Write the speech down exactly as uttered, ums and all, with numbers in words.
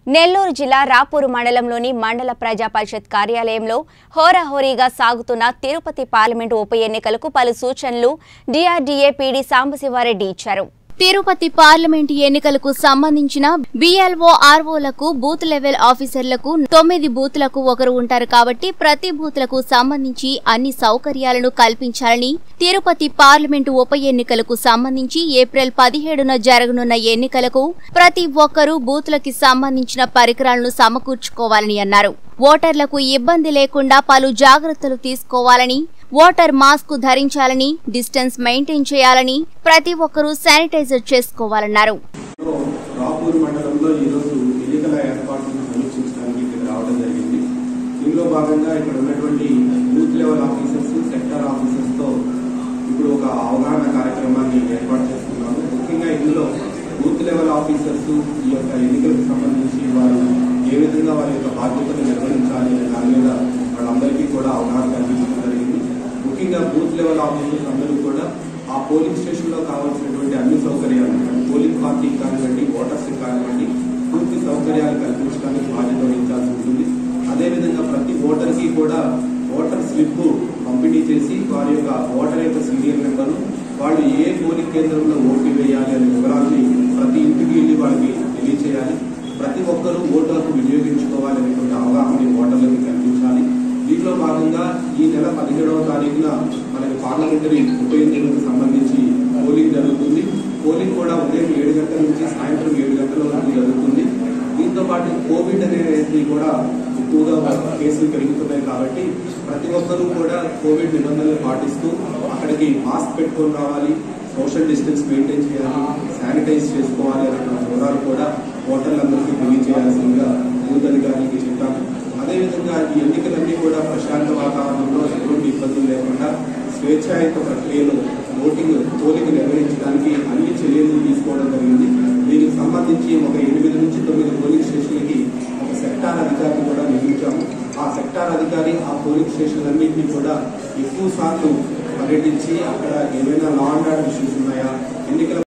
నెల్లూరు జిల్లా రాపూరు మండలంలోని మండల ప్రజా పరిషత్ కార్యాలయంలో హోరాహోరీగా సాగుతున్న తిరుపతి పార్లమెంటు ఉప ఎన్నికలకు పలు సూచనలు డిఆర్డీఏ పీడీ సాంబశివారెడ్డి ఇచ్చారు. తిరుపతి పార్లమెంటు ఎన్నికలకు సంబంధించిన బిఎల్ఓ ఆర్ఓలకు బూత్ లెవెల్ ఆఫీసర్లకు తొమ్మిది బూత్లకు ఒకరు ఉంటారు కాబట్టి ప్రతి బూత్లకు సంబంధించి అన్ని సౌకర్యాలను కల్పించాలని, తిరుపతి పార్లమెంటు ఉప ఎన్నికలకు సంబంధించి ఏప్రిల్ పదిహేడున జరగనున్న ఎన్నికలకు ప్రతి ఒక్కరూ బూత్లకి సంబంధించిన పరికరాలను సమకూర్చుకోవాలని అన్నారు. ఓటర్లకు ఇబ్బంది లేకుండా పలు జాగ్రత్తలు తీసుకోవాలని, ఓటర్ మాస్క్ ధరించాలని, డిస్టెన్స్ మెయింటైన్ చేయాలని, ప్రతి ఒక్కరూ శానిటైజర్ చేసుకోవాలన్నారు. రాపూర్ మండలంలో ఈ రోజు ఎన్నికల ఏర్పాట్లను సమీక్షించడానికి ఇక్కడ రావడం జరిగింది. దీనిలో భాగంగా ఇక్కడ ఉన్నటువంటి booth level officers, sector officers తో ఇప్పుడు ఒక అవగాహన కార్యక్రమాన్ని ఏర్పాటు చేస్తున్నాము. ముఖ్యంగా ఇందులో బూత్ లెవెల్ ఆఫీసర్స్ ఈ యొక్క ఎన్నికలకు సంబంధించి వారు ఏ విధంగా వారి యొక్క బాధ్యతను నిర్వహించాలి అనే దాని మీద వాళ్ళందరికీ కూడా అవగాహన కల్పించడం జరిగింది. ముఖ్యంగా బూత్ లెవెల్ ఆఫీసర్స్ అందరూ కూడా ఆ పోలింగ్ స్టేషన్ లో కావాల్సినటువంటి అన్ని సౌకర్యాలు, పోలింగ్ పార్టీకి కానివ్వండి, ఓటర్స్ కానివ్వండి, పూర్తి సౌకర్యాలు కల్పించడానికి బాధ్యత వహించాల్సి ఉంటుంది. అదేవిధంగా ప్రతి ఓటర్ కి కూడా ఓటర్ స్లిప్ పంపిణీ చేసి వారి యొక్క ఓటర్ యొక్క సీరియల్ నెంబరు, వాళ్ళు ఏ పోలింగ్ కేంద్రంలో ఓటు వేయాలి అనే వివరాలని ప్రతి ఇంటికి వెళ్ళి వాళ్ళకి తెలియచేయాలి. ప్రతి ఒక్కరూ ఓటర్కు వినియోగించుకోవాలి అనేటువంటి అవగాహన ఓటర్లకు కల్పించాలి. దీంట్లో భాగంగా ఈ నెల పదిహేడవ తారీఖున మనకి పార్లమెంటరీ ఉప ఎన్నికలకు సంబంధించి పోలింగ్ జరుగుతుంది. పోలింగ్ కూడా ఉదయం ఏడు గంటల నుంచి సాయంత్రం ఏడు గంటల వరకు జరుగుతుంది. దీంతో పాటు కోవిడ్ అనేది కూడా ఎక్కువగా కేసులు పెరుగుతున్నాయి కాబట్టి ప్రతి ఒక్కరూ కూడా కోవిడ్ నిబంధనలు పాటిస్తూ అక్కడికి మాస్క్ పెట్టుకొని రావాలి, సోషల్ డిస్టెన్స్ మెయింటైన్ చేయాలి, శానిటైజ్ చేసుకోవాలి అనే వివరాలు కూడా ఓటర్లందరికీ తెలియజేయాల్సిందిగా బూత్ అధికారులకి చెప్పాము. అదేవిధంగా ఈ ఎన్నికలన్నీ కూడా ప్రశాంత వాతావరణంలో ఎటువంటి ఇబ్బందులు లేకుండా స్వేచ్ఛాయుత ప్రక్రియలో ఓటింగ్ పోలింగ్ నిర్వహించడానికి అన్ని చర్యలు తీసుకోవడం జరిగింది. దీనికి సంబంధించి ఒక ఎనిమిది నుంచి తొమ్మిది పోలింగ్ స్టేషన్లకి ఒక సెక్టార్ అధికారిని కూడా నియమించాము. ఆ సెక్టార్ అధికారి ఆ పోలింగ్ స్టేషన్లన్నింటినీ కూడా ఎక్కువ సార్లు పర్యటించి అక్కడ ఏమైనా లా అండ్ ఆర్డర్ ఇష్యూస్ ఉన్నాయా, ఎన్నికల